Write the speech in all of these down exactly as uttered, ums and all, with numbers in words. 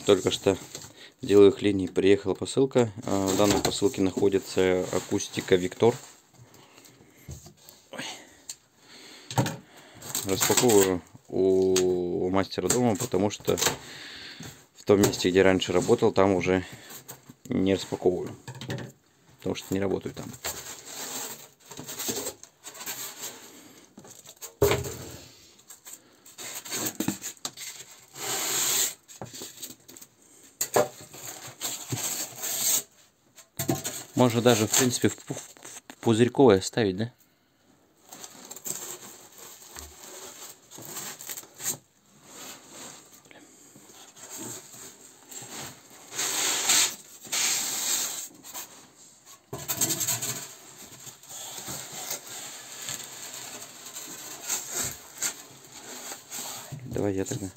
Только что делаю их линии. Приехала посылка. В данной посылке находится акустика Виктор. Распаковываю у мастера дома, потому что в том месте, где раньше работал, там уже не распаковываю, потому что не работаю там. Можно даже, в принципе, в пузырьковое ставить, да? Давай я тогда.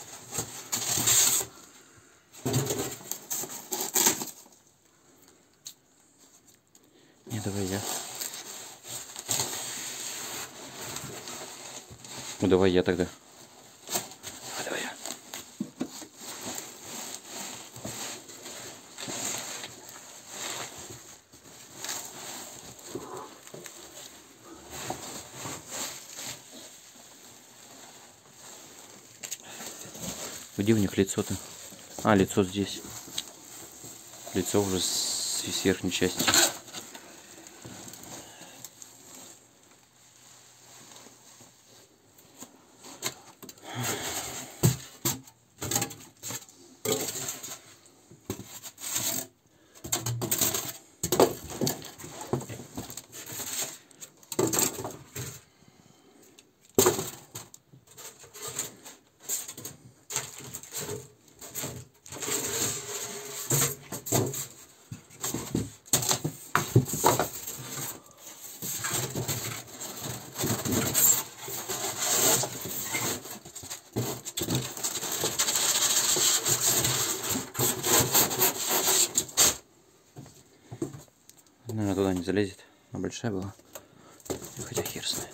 Не, давай я. Ну давай я тогда. А, давай я. Где у них лицо-то? А, лицо здесь. Лицо уже с верхней части. Наверное, туда не залезет. Она большая была. Хотя хер знает.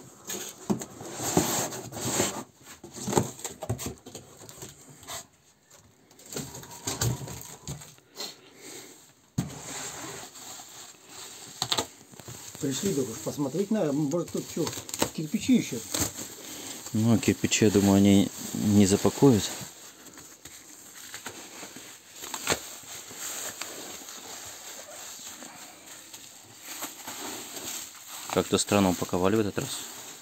Пришли, только посмотреть надо. Может, тут что, кирпичи еще? Ну, кирпичи, я думаю, они не запакуют. Как-то странно упаковали в этот раз.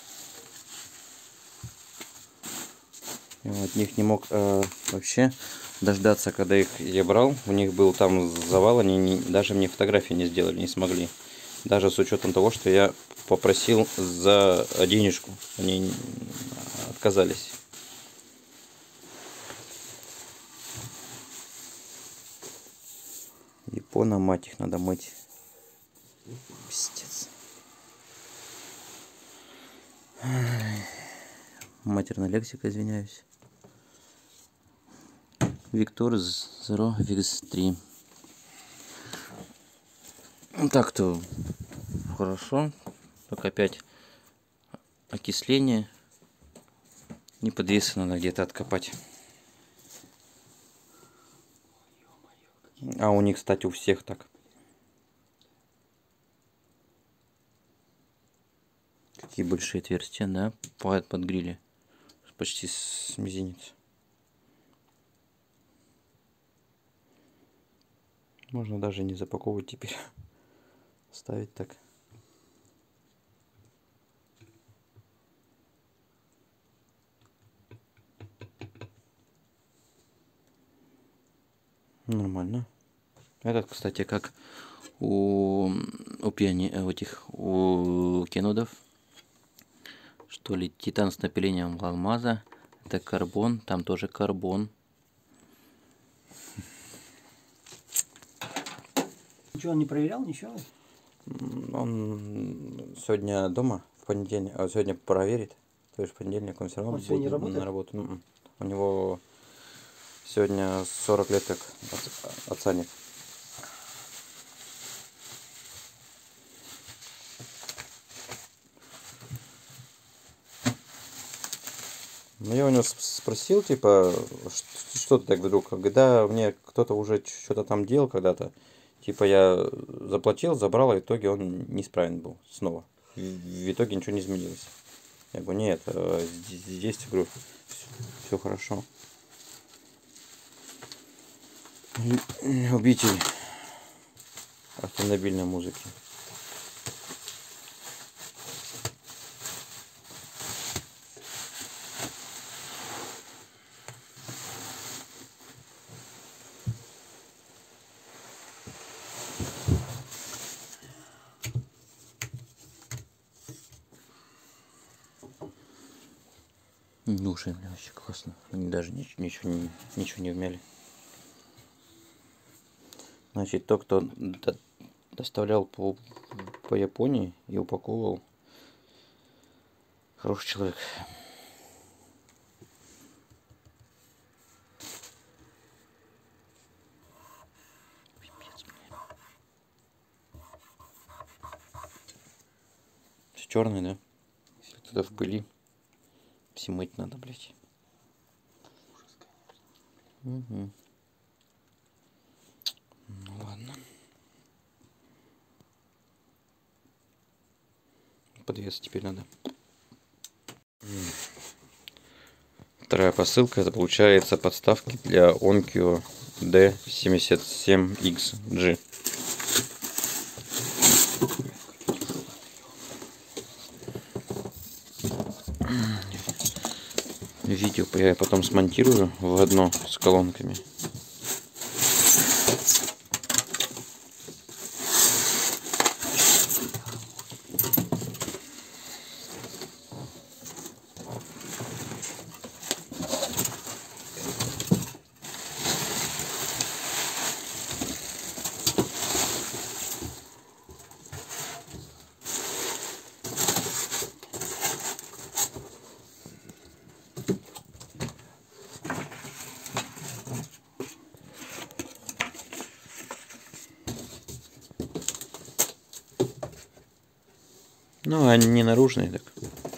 Я от них не мог э, вообще дождаться, когда их я брал. У них был там завал, они не, даже мне фотографии не сделали, не смогли. Даже с учетом того, что я попросил за денежку. Они отказались. Япона, мать, их надо мыть. Пиздец. Матерная лексика, извиняюсь. Виктор Zero Викс три. Так-то хорошо. Только опять окисление. Не подвесы надо где-то откопать. А у них, кстати, у всех так. Какие большие отверстия, да? Под, под грили. Почти с мизинец. Можно даже не запаковывать теперь. Ставить так. Нормально. Этот, кстати, как у, у пиани, у этих, у кенудов. Что ли, титан с напылением алмаза. Это карбон, там тоже карбон. Ничего он не проверял, ничего? Он сегодня дома, в понедельник, а сегодня проверит. То есть в понедельник он все равно он сегодня будет работает? на работу. У него сегодня сорок лет как отца нет. Ну, я у него спросил, типа, что, что ты так вдруг? Когда мне кто-то уже что-то там делал когда-то, типа, я заплатил, забрал, а в итоге он неисправен был снова. В, в итоге ничего не изменилось. Я говорю, нет, здесь, здесь говорю, все хорошо. Любитель автомобильной музыки. Души, бля, вообще классно. Они даже ничего, ничего, не, ничего не вмяли. Значит, тот, кто до, доставлял по, по Японии и упаковывал, хороший человек. Все черный, да? Если туда в пыли. Все мыть надо, блядь. Угу. Ну ладно. Подвес теперь надо. Вторая посылка, это получается подставки для Onkyo ди семьдесят семь икс джи. Видео я потом смонтирую в одно с колонками. Ну, они не наружные, так.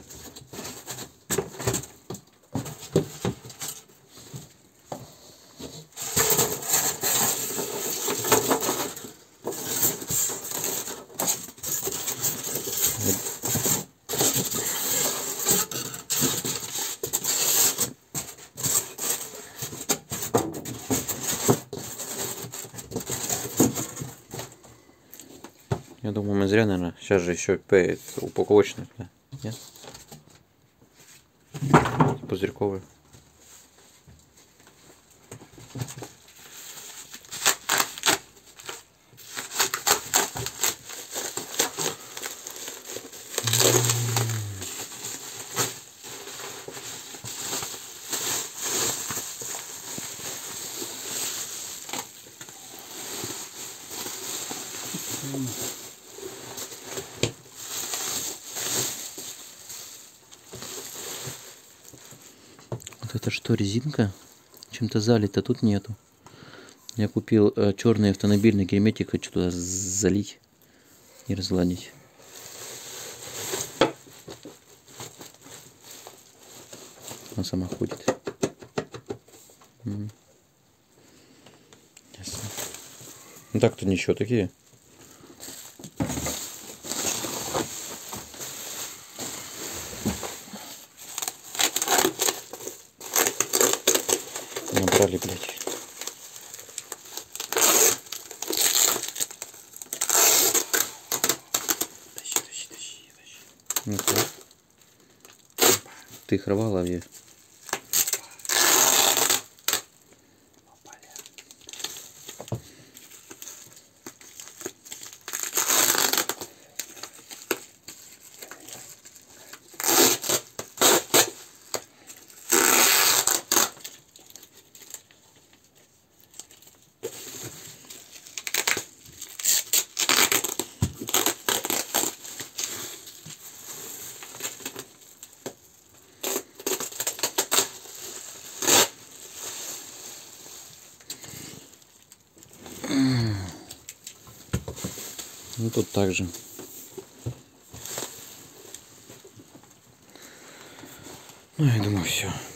Я думаю, мы зря, наверное. Сейчас же еще пэт упаковочных, да? Нет? Пузырьковые. Вот это что, резинка? Чем-то залито, тут нету. Я купил э, черный автомобильный герметик, хочу туда залить и разгладить. Она сама ходит. Угу. Ясно. Ну так-то ничего, такие. Набрали, блядь. Тащи, тащи, тащи, тащи. Ну что? Ты их рвала, я. Ну тут также. Ну, я думаю, все.